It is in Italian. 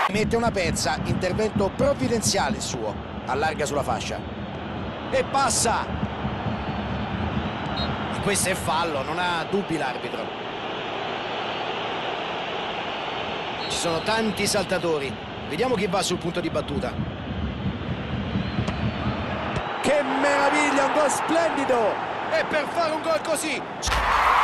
Mette una pezza, intervento provvidenziale il suo. Allarga sulla fascia. E passa! E questo è fallo, non ha dubbi l'arbitro. Ci sono tanti saltatori. Vediamo chi va sul punto di battuta. Che meraviglia, un gol splendido! E per fare un gol così...